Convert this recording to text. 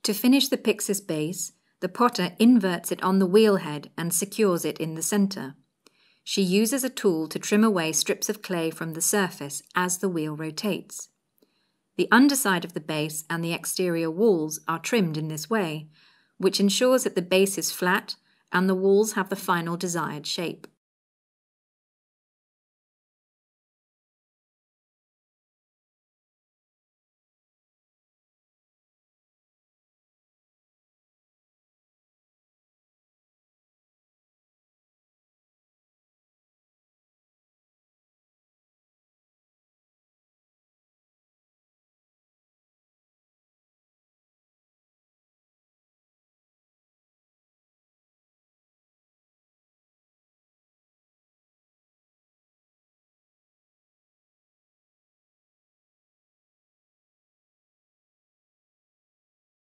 To finish the pyxis base, the potter inverts it on the wheel head and secures it in the centre. She uses a tool to trim away strips of clay from the surface as the wheel rotates. The underside of the base and the exterior walls are trimmed in this way, which ensures that the base is flat and the walls have the final desired shape.